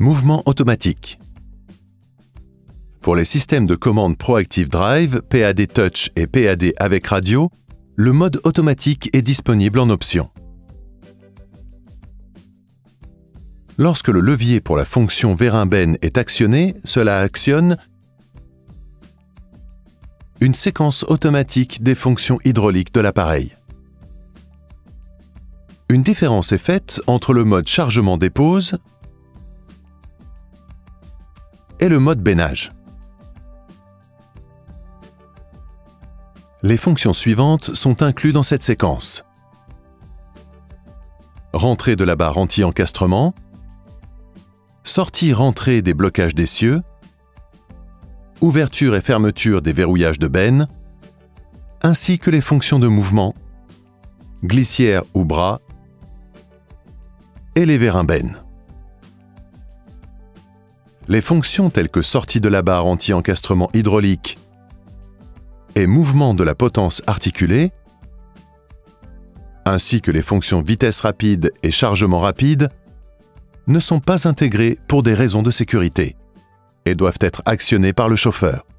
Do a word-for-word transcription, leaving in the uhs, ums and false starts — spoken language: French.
Mouvement automatique. Pour les systèmes de commande Proactive Drive, P A D Touch et P A D avec radio, le mode automatique est disponible en option. Lorsque le levier pour la fonction Verinben est actionné, cela actionne une séquence automatique des fonctions hydrauliques de l'appareil. Une différence est faite entre le mode chargement-dépose et le mode beinage. Les fonctions suivantes sont incluses dans cette séquence. Rentrée de la barre anti-encastrement, sortie-rentrée des blocages d'essieux, ouverture et fermeture des verrouillages de benne, ainsi que les fonctions de mouvement, glissière ou bras, et les Verinben. Les fonctions telles que sortie de la barre anti-encastrement hydraulique et mouvement de la potence articulée, ainsi que les fonctions vitesse rapide et chargement rapide, ne sont pas intégrées pour des raisons de sécurité et doivent être actionnées par le chauffeur.